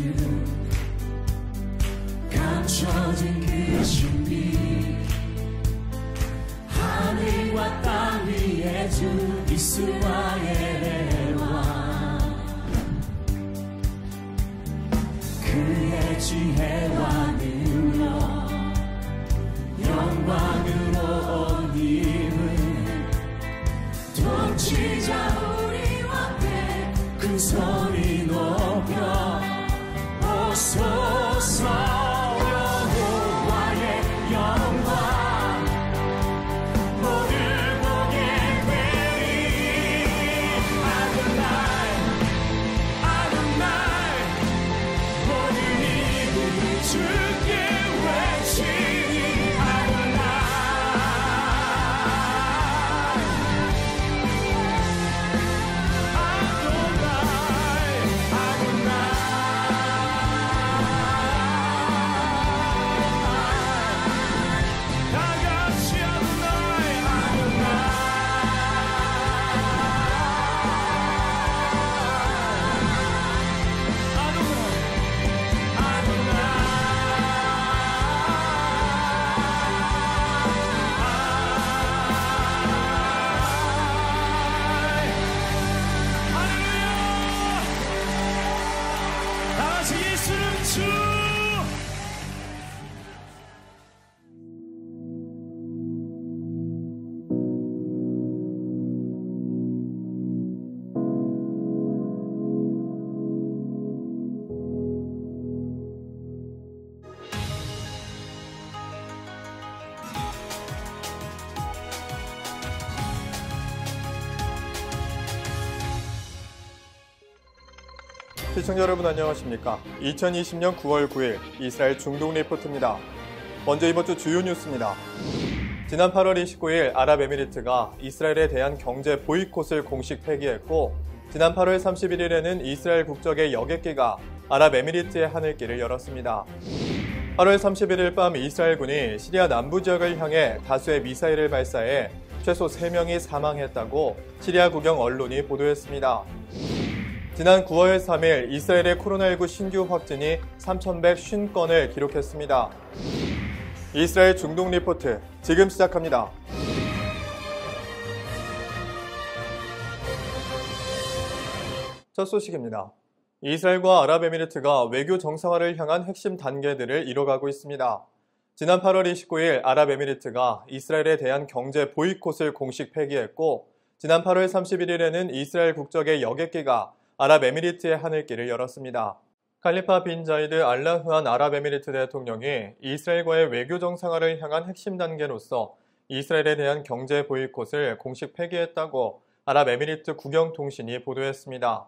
주 감춰진 그 신비 하늘과 땅 위에 주 이스라엘의 왕 그의 지혜와 능력 영광으로 온 힘은 통치자 우리와 함께 큰 소리 높여 오소서 여호와의 영광 모두 보게 되리 아도나이 아도나이 모든 이들 주께 외치리 아도나이 시청자 여러분 안녕하십니까? 2020년 9월 9일 이스라엘 중동 리포트입니다. 먼저 이번 주 주요 뉴스입니다. 지난 8월 29일 아랍에미리트가 이스라엘에 대한 경제 보이콧을 공식 폐기했고 지난 8월 31일에는 이스라엘 국적의 여객기가 아랍에미리트의 하늘길을 열었습니다. 8월 31일 밤 이스라엘군이 시리아 남부 지역을 향해 다수의 미사일을 발사해 최소 3명이 사망했다고 시리아 국영 언론이 보도했습니다. 지난 9월 3일 이스라엘의 코로나19 신규 확진이 3,150건을 기록했습니다. 이스라엘 중동 리포트 지금 시작합니다. 첫 소식입니다. 이스라엘과 아랍에미리트가 외교 정상화를 향한 핵심 단계들을 이뤄가고 있습니다. 지난 8월 29일 아랍에미리트가 이스라엘에 대한 경제 보이콧을 공식 폐기했고 지난 8월 31일에는 이스라엘 국적의 여객기가 아랍에미리트의 하늘길을 열었습니다. 칼리파 빈 자이드 알라흐안 아랍에미리트 대통령이 이스라엘과의 외교 정상화를 향한 핵심 단계로서 이스라엘에 대한 경제 보이콧을 공식 폐기했다고 아랍에미리트 국영통신이 보도했습니다.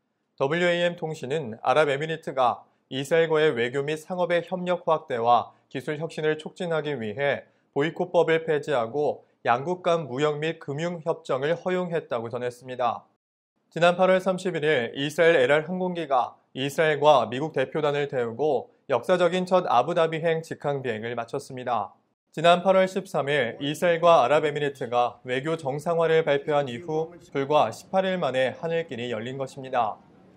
WAM 통신은 아랍에미리트가 이스라엘과의 외교 및 상업의 협력 확대와 기술 혁신을 촉진하기 위해 보이콧법을 폐지하고 양국 간 무역 및 금융 협정을 허용했다고 전했습니다. 지난 8월 31일 이스라엘 엘알 항공기가 이스라엘과 미국 대표단을 태우고 역사적인 첫 아부다비행 직항 비행을 마쳤습니다. 지난 8월 13일 이스라엘과 아랍에미리트가 외교 정상화를 발표한 이후 불과 18일 만에 하늘길이 열린 것입니다.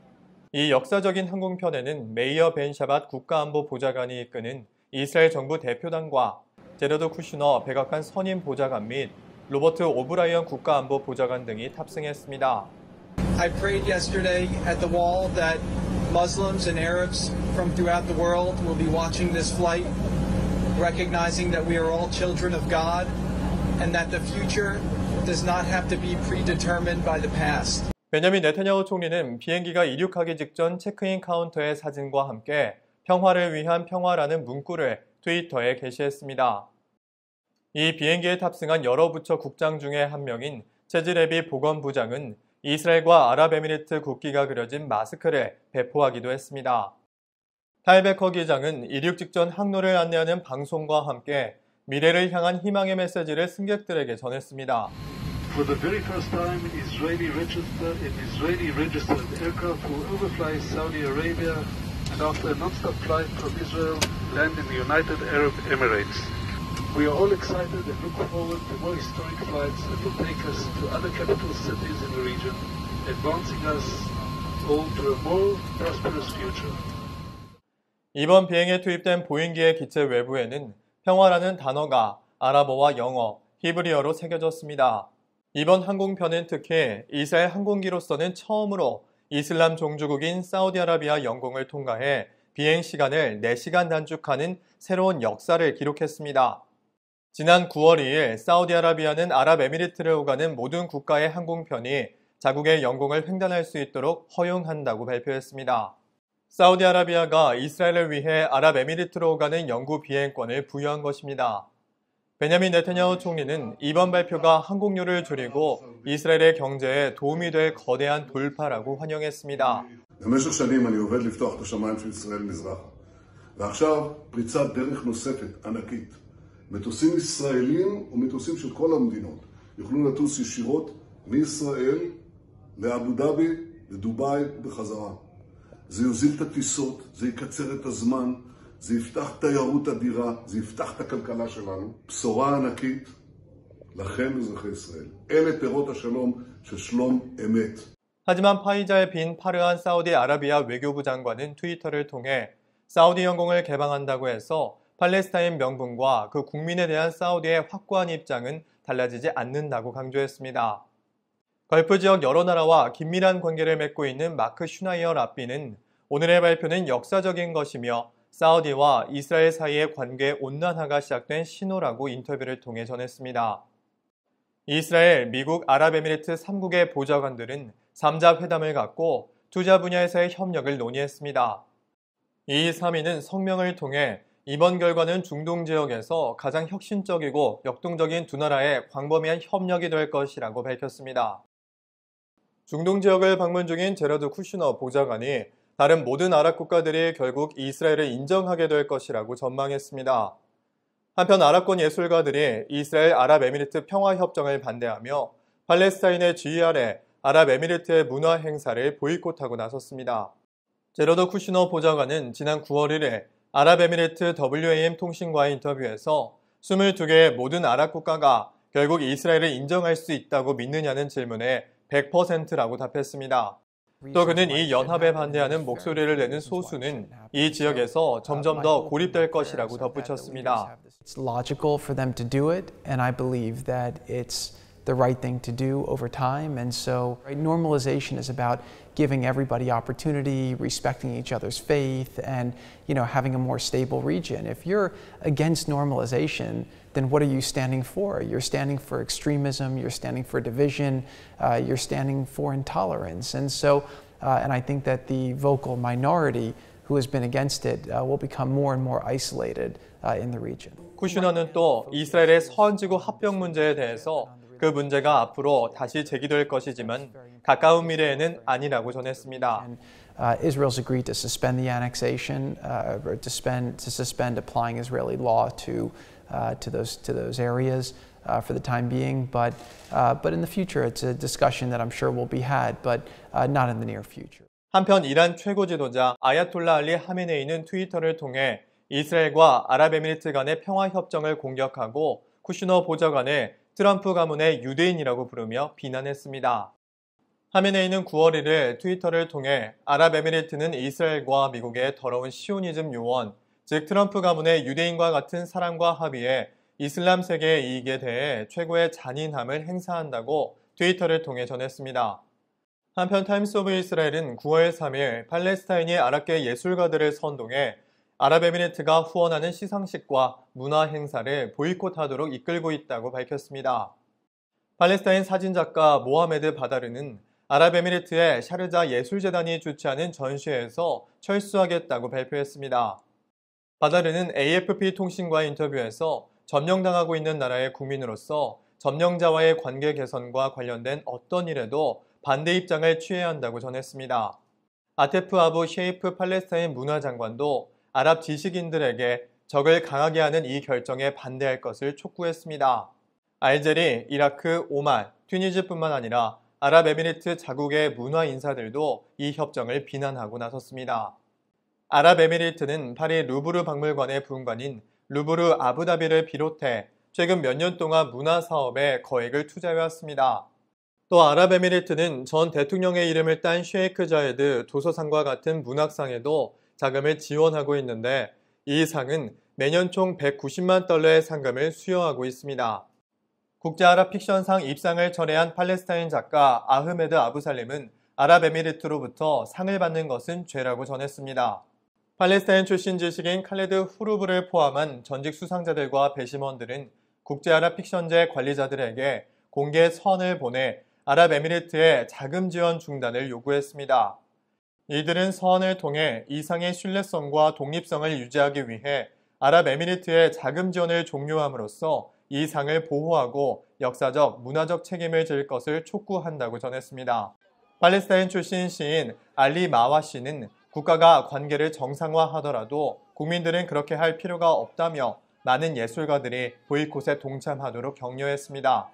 이 역사적인 항공편에는 메이어 벤 샤밧 국가안보 보좌관이 이끄는 이스라엘 정부 대표단과 제러드 쿠슈너 백악관 선임 보좌관 및 로버트 오브라이언 국가안보 보좌관 등이 탑승했습니다. I prayed yesterday at the wall that Muslims and Arabs from throughout the world will be watching this flight, recognizing that we are all children of God and that the future does not have to be predetermined by the past. 베냐민 네타냐후 총리는 비행기가 이륙하기 직전 체크인 카운터의 사진과 함께 평화를 위한 평화라는 문구를 트위터에 게시했습니다. 이 비행기에 탑승한 여러 부처 국장 중에 한 명인 체즈레비 보건부장은 이스라엘과 아랍에미리트 국기가 그려진 마스크를 배포하기도 했습니다. 탈베커 기장은 이륙 직전 항로를 안내하는 방송과 함께 미래를 향한 희망의 메시지를 승객들에게 전했습니다. For the very first time, Israeli registered aircraft will overfly Saudi Arabia and after a non-stop flight from Israel, land in the United Arab Emirates. We are all excited and look forward to more historic flights that will take us to other capital cities in the region, advancing us all to a more prosperous future. 이번 비행에 투입된 보잉기의 기체 외부에는 평화라는 단어가 아랍어와 영어, 히브리어로 새겨졌습니다. 이번 항공편은 특히 이스라엘 항공기로서는 처음으로 이슬람 종주국인 사우디아라비아 영공을 통과해 비행 시간을 4시간 단축하는 새로운 역사를 기록했습니다. 지난 9월 2일 사우디아라비아는 아랍에미리트를 오가는 모든 국가의 항공편이 자국의 영공을 횡단할 수 있도록 허용한다고 발표했습니다. 사우디아라비아가 이스라엘을 위해 아랍에미리트로 오가는 영구 비행권을 부여한 것입니다. 베냐민 네타냐후 총리는 이번 발표가 항공료를 줄이고 이스라엘의 경제에 도움이 될 거대한 돌파라고 환영했습니다. במשך שנים אני עובד לפתוח את השמיים של ישראל מזרח. ועכשיו פריצת דרך נוספת, ענקית. מטוסים ישראלים ומטוסים של כל המדינות יוכלו לטוס ישירות מישראל לאבו דאבי, לדובאי ובחזרה. זה יוזיל את הטיסות, זה יקצר את הזמן, זה יפתח תיירות אדירה, זה יפתח את הכלכלה שלנו. בשורה ענקית לכם אזרחי ישראל. אלה פירות השלום של שלום אמת. 하지만 파이자의 빈 파르한 사우디아라비아 외교부 장관은 트위터를 통해 사우디 영공을 개방한다고 해서 팔레스타인 명분과 그 국민에 대한 사우디의 확고한 입장은 달라지지 않는다고 강조했습니다. 걸프 지역 여러 나라와 긴밀한 관계를 맺고 있는 마크 슈나이어 랍비는 오늘의 발표는 역사적인 것이며 사우디와 이스라엘 사이의 관계 온난화가 시작된 신호라고 인터뷰를 통해 전했습니다. 이스라엘, 미국, 아랍에미리트 3국의 보좌관들은 3자 회담을 갖고 투자 분야에서의 협력을 논의했습니다. 이 3인은 성명을 통해 이번 결과는 중동 지역에서 가장 혁신적이고 역동적인 두 나라의 광범위한 협력이 될 것이라고 밝혔습니다. 중동 지역을 방문 중인 제러드 쿠슈너 보좌관이 다른 모든 아랍 국가들이 결국 이스라엘을 인정하게 될 것이라고 전망했습니다. 한편 아랍권 예술가들이 이스라엘 아랍에미리트 평화협정을 반대하며 팔레스타인의 지휘 아래 아랍에미리트의 문화 행사를 보이콧하고 나섰습니다. 제러드 쿠슈너 보좌관은 지난 9월 1일 아랍에미리트 WAM 통신과의 인터뷰에서 22개의 모든 아랍 국가가 결국 이스라엘을 인정할 수 있다고 믿느냐는 질문에 100%라고 답했습니다. 또 그는 이 연합에 반대하는 목소리를 내는 소수는 이 지역에서 점점 더 고립될 것이라고 덧붙였습니다. It's logical for them to do it, and I believe that it's the right thing to do over time. And so normalization is about giving everybody opportunity, respecting each other's faith, and having a more stable region. If you're against normalization, then what are you standing for? You're standing for extremism, you're standing for division, you're standing for intolerance. And so, and I think that the vocal minority who has been against it will become more and more isolated in the region. 쿠슈너는 또 이스라엘의 서한지구 합병 문제에 대해서 그 문제가 앞으로 다시 제기될 것이지만 가까운 미래에는 아니라고 전했습니다. Israel's agreed to suspend the annexation, or to suspend applying Israeli law to those areas for the time being. But in the future, it's a discussion that I'm sure will be had, but not in the near future. 한편 이란 최고 지도자 아야톨라 알리 하메네이는 트위터를 통해 이스라엘과 아랍에미리트 간의 평화협정을 공격하고 쿠슈너 보좌관을 트럼프 가문의 유대인이라고 부르며 비난했습니다. 하메네이는 9월 1일 트위터를 통해 아랍에미리트는 이스라엘과 미국의 더러운 시오니즘 요원, 즉 트럼프 가문의 유대인과 같은 사랑과 합의에 이슬람 세계의 이익에 대해 최고의 잔인함을 행사한다고 트위터를 통해 전했습니다. 한편 타임스 오브 이스라엘은 9월 3일 팔레스타인이 아랍계 예술가들을 선동해 아랍에미리트가 후원하는 시상식과 문화 행사를 보이콧하도록 이끌고 있다고 밝혔습니다. 팔레스타인 사진작가 모하메드 바다르는 아랍에미리트의 샤르자 예술재단이 주최하는 전시회에서 철수하겠다고 발표했습니다. 바다르는 AFP 통신과의 인터뷰에서 점령당하고 있는 나라의 국민으로서 점령자와의 관계 개선과 관련된 어떤 일에도 반대 입장을 취해야 한다고 전했습니다. 아테프 아부 셰이프 팔레스타인 문화장관도 아랍 지식인들에게 적을 강하게 하는 이 결정에 반대할 것을 촉구했습니다. 알제리, 이라크, 오만, 튀니지뿐만 아니라 아랍에미리트 자국의 문화 인사들도 이 협정을 비난하고 나섰습니다. 아랍에미리트는 파리 루브르 박물관의 분관인 루브르 아부다비를 비롯해 최근 몇 년 동안 문화 사업에 거액을 투자해왔습니다. 또 아랍에미리트는 전 대통령의 이름을 딴 셰이크 자예드 도서상과 같은 문학상에도 자금을 지원하고 있는데 이 상은 매년 총 190만 달러의 상금을 수여하고 있습니다. 국제아랍 픽션상 입상을 철회한 팔레스타인 작가 아흐메드 아부살림은 아랍에미리트로부터 상을 받는 것은 죄라고 전했습니다. 팔레스타인 출신 지식인 칼레드 후루브를 포함한 전직 수상자들과 배심원들은 국제아랍 픽션제 관리자들에게 공개 서한을 보내 아랍에미리트의 자금 지원 중단을 요구했습니다. 이들은 서한을 통해 이 상의 신뢰성과 독립성을 유지하기 위해 아랍에미리트의 자금 지원을 종료함으로써 이 상을 보호하고 역사적, 문화적 책임을 질 것을 촉구한다고 전했습니다. 팔레스타인 출신 시인 알리 마와시는 국가가 관계를 정상화하더라도 국민들은 그렇게 할 필요가 없다며 많은 예술가들이 보이콧에 동참하도록 격려했습니다.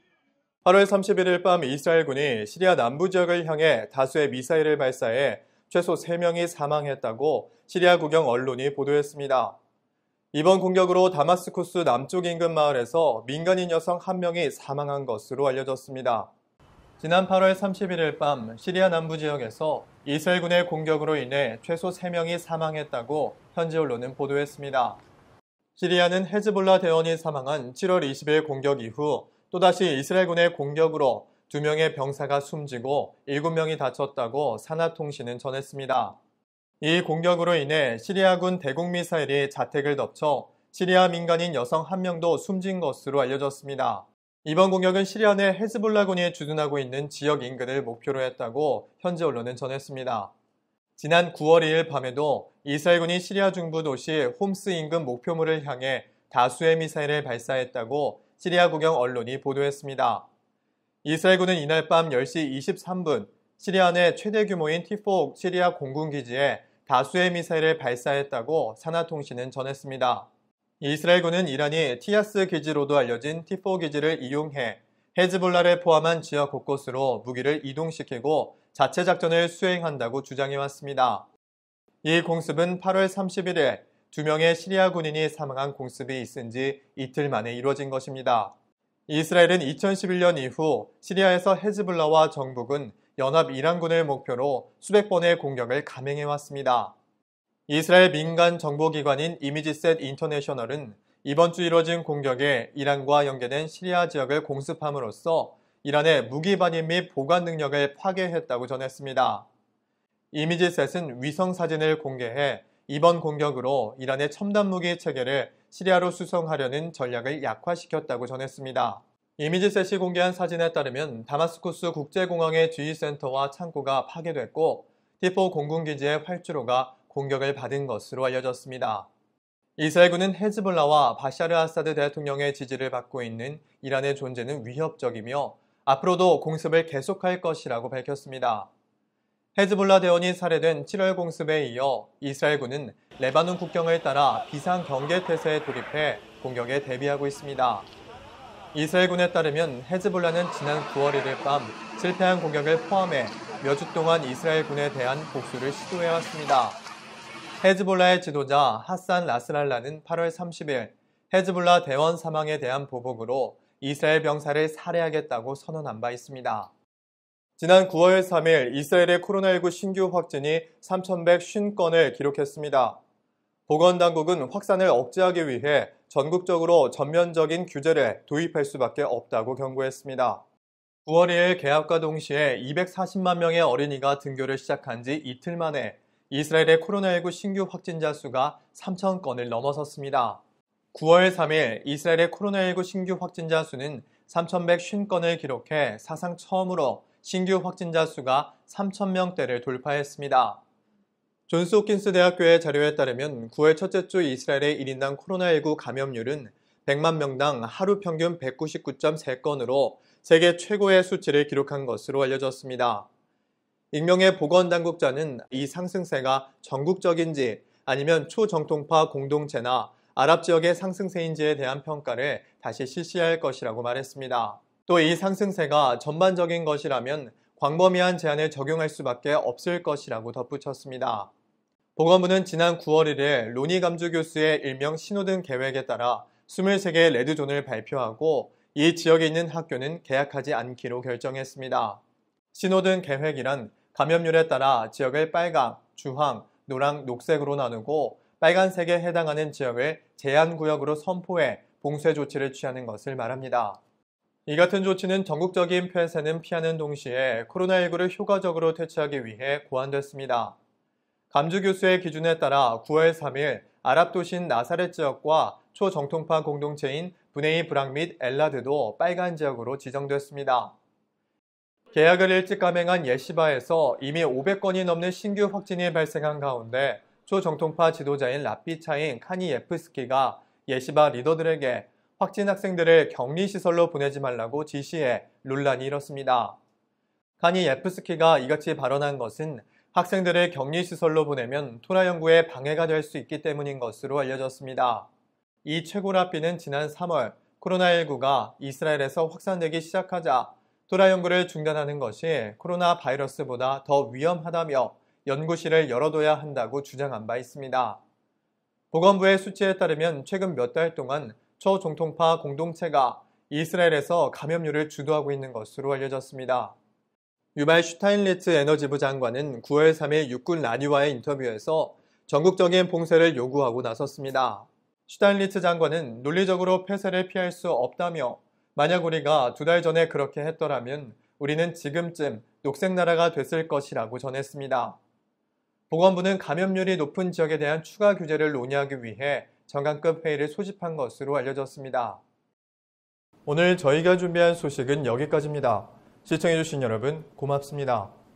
8월 31일 밤 이스라엘군이 시리아 남부 지역을 향해 다수의 미사일을 발사해 최소 3명이 사망했다고 시리아 국영 언론이 보도했습니다. 이번 공격으로 다마스쿠스 남쪽 인근 마을에서 민간인 여성 1명이 사망한 것으로 알려졌습니다. 지난 8월 31일 밤 시리아 남부 지역에서 이스라엘군의 공격으로 인해 최소 3명이 사망했다고 현지 언론은 보도했습니다. 시리아는 헤즈볼라 대원이 사망한 7월 20일 공격 이후 또다시 이스라엘군의 공격으로 2명의 병사가 숨지고 7명이 다쳤다고 산하통신은 전했습니다. 이 공격으로 인해 시리아군 대공미사일이 자택을 덮쳐 시리아 민간인 여성 1명도 숨진 것으로 알려졌습니다. 이번 공격은 시리아 내 헤즈볼라군이 주둔하고 있는 지역 인근을 목표로 했다고 현지 언론은 전했습니다. 지난 9월 2일 밤에도 이스라엘군이 시리아 중부 도시 홈스 인근 목표물을 향해 다수의 미사일을 발사했다고 시리아 국영 언론이 보도했습니다. 이스라엘군은 이날 밤 10시 23분 시리아 내 최대 규모인 T4 시리아 공군기지에 다수의 미사일을 발사했다고 산하통신은 전했습니다. 이스라엘군은 이란이 티아스 기지로도 알려진 T4 기지를 이용해 헤즈볼라를 포함한 지역 곳곳으로 무기를 이동시키고 자체 작전을 수행한다고 주장해왔습니다. 이 공습은 8월 31일 2명의 시리아 군인이 사망한 공습이 있은 지 이틀 만에 이루어진 것입니다. 이스라엘은 2011년 이후 시리아에서 헤즈볼라와 정부군, 연합 이란군을 목표로 수백 번의 공격을 감행해왔습니다. 이스라엘 민간 정보기관인 이미지셋 인터내셔널은 이번 주 이뤄진 공격에 이란과 연계된 시리아 지역을 공습함으로써 이란의 무기 반입 및 보관 능력을 파괴했다고 전했습니다. 이미지셋은 위성 사진을 공개해 이번 공격으로 이란의 첨단 무기 체계를 시리아로 수송하려는 전략을 약화시켰다고 전했습니다. 이미지셋이 공개한 사진에 따르면 다마스쿠스 국제공항의 지휘센터와 창고가 파괴됐고 T4 공군기지의 활주로가 공격을 받은 것으로 알려졌습니다. 이스라엘군은 헤즈볼라와 바샤르 아사드 대통령의 지지를 받고 있는 이란의 존재는 위협적이며 앞으로도 공습을 계속할 것이라고 밝혔습니다. 헤즈볼라 대원이 살해된 7월 공습에 이어 이스라엘군은 레바논 국경을 따라 비상경계태세에 돌입해 공격에 대비하고 있습니다. 이스라엘군에 따르면 헤즈볼라는 지난 9월 1일 밤 실패한 공격을 포함해 몇 주 동안 이스라엘군에 대한 복수를 시도해왔습니다. 헤즈볼라의 지도자 하산 나스랄라는 8월 30일 헤즈볼라 대원 사망에 대한 보복으로 이스라엘 병사를 살해하겠다고 선언한 바 있습니다. 지난 9월 3일 이스라엘의 코로나19 신규 확진이 3,150건을 기록했습니다. 보건당국은 확산을 억제하기 위해 전국적으로 전면적인 규제를 도입할 수밖에 없다고 경고했습니다. 9월 2일 개학과 동시에 240만 명의 어린이가 등교를 시작한 지 이틀 만에 이스라엘의 코로나19 신규 확진자 수가 3,000건을 넘어섰습니다. 9월 3일 이스라엘의 코로나19 신규 확진자 수는 3,150건을 기록해 사상 처음으로 신규 확진자 수가 3,000명대를 돌파했습니다. 존스 홉킨스 대학교의 자료에 따르면 9월 첫째 주 이스라엘의 1인당 코로나19 감염률은 100만 명당 하루 평균 199.3건으로 세계 최고의 수치를 기록한 것으로 알려졌습니다. 익명의 보건당국자는 이 상승세가 전국적인지 아니면 초정통파 공동체나 아랍 지역의 상승세인지에 대한 평가를 다시 실시할 것이라고 말했습니다. 또 이 상승세가 전반적인 것이라면 광범위한 제한을 적용할 수밖에 없을 것이라고 덧붙였습니다. 보건부는 지난 9월 1일 로니 감주 교수의 일명 신호등 계획에 따라 23개의 레드존을 발표하고 이 지역에 있는 학교는 개학하지 않기로 결정했습니다. 신호등 계획이란 감염률에 따라 지역을 빨강, 주황, 노랑, 녹색으로 나누고 빨간색에 해당하는 지역을 제한구역으로 선포해 봉쇄 조치를 취하는 것을 말합니다. 이 같은 조치는 전국적인 폐쇄는 피하는 동시에 코로나19를 효과적으로 퇴치하기 위해 고안됐습니다. 감주 교수의 기준에 따라 9월 3일 아랍 도시인 나사렛 지역과 초정통파 공동체인 브네이 브락 및 엘라드도 빨간 지역으로 지정됐습니다. 계약을 일찍 감행한 예시바에서 이미 500건이 넘는 신규 확진이 발생한 가운데 초정통파 지도자인 라피차인 카니예프스키가 예시바 리더들에게 확진 학생들을 격리시설로 보내지 말라고 지시해 논란이 일었습니다. 카니예프스키가 이같이 발언한 것은 학생들을 격리시설로 보내면 토라 연구에 방해가 될 수 있기 때문인 것으로 알려졌습니다. 이 최고 랍비는 지난 3월 코로나19가 이스라엘에서 확산되기 시작하자 토라 연구를 중단하는 것이 코로나 바이러스보다 더 위험하다며 연구실을 열어둬야 한다고 주장한 바 있습니다. 보건부의 수치에 따르면 최근 몇 달 동안 초정통파 공동체가 이스라엘에서 감염률을 주도하고 있는 것으로 알려졌습니다. 유발 슈타인리츠 에너지부 장관은 9월 3일 육군 라디오와의 인터뷰에서 전국적인 봉쇄를 요구하고 나섰습니다. 슈타인리츠 장관은 논리적으로 폐쇄를 피할 수 없다며 만약 우리가 2달 전에 그렇게 했더라면 우리는 지금쯤 녹색나라가 됐을 것이라고 전했습니다. 보건부는 감염률이 높은 지역에 대한 추가 규제를 논의하기 위해 장관급 회의를 소집한 것으로 알려졌습니다. 오늘 저희가 준비한 소식은 여기까지입니다. 시청해주신 여러분 고맙습니다.